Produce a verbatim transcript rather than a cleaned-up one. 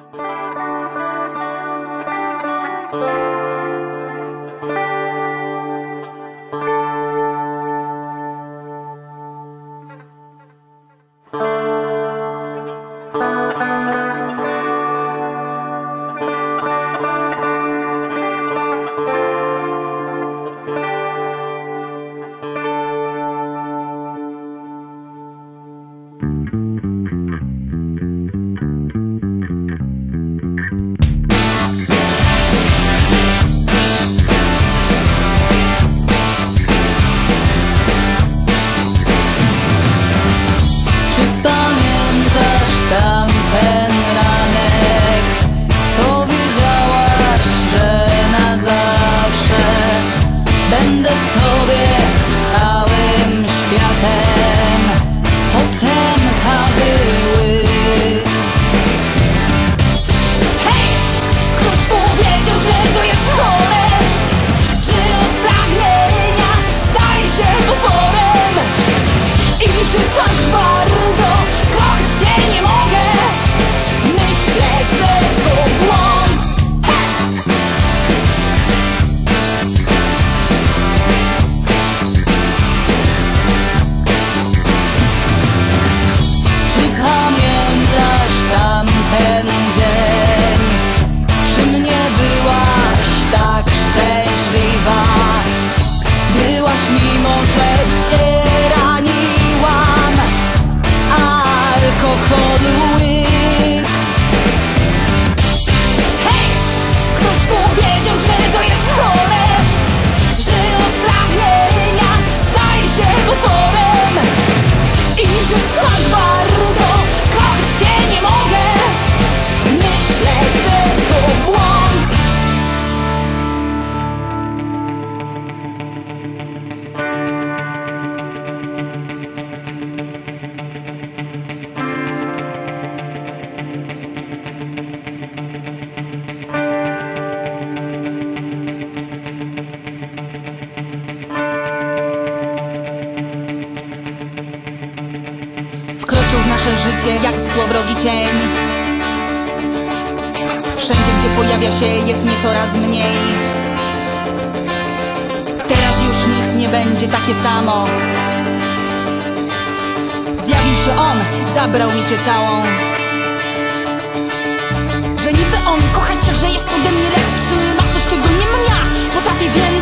Będę Tobie całym światem, potem kawy łyk. Hej! Ktoś powiedział, że to jest chore, że od pragnienia staje się potworem i że tak bardzo kochać się nie mogę. Myślę, że to błąd. Tamten dzień przy mnie byłaś tak szczęśliwa. Byłaś, mimo że cię raniłam, alkoholu łyk. Hej! Ktoś powiedział, że to jest chore, że od pragnienia staje się potworem i że tak bardzo kochać się nie mogę. Myślę, że to błąd. Wkroczył w nasze życie jak złowrogi cień. Wszędzie, gdzie pojawia się, jest mnie coraz mniej. Teraz już nic nie będzie takie samo. Zjawił się on, zabrał mi cię całą. Że niby on kochać, że jest ode mnie lepszy, ma coś, czego nie mam ja. Potrafię więcej.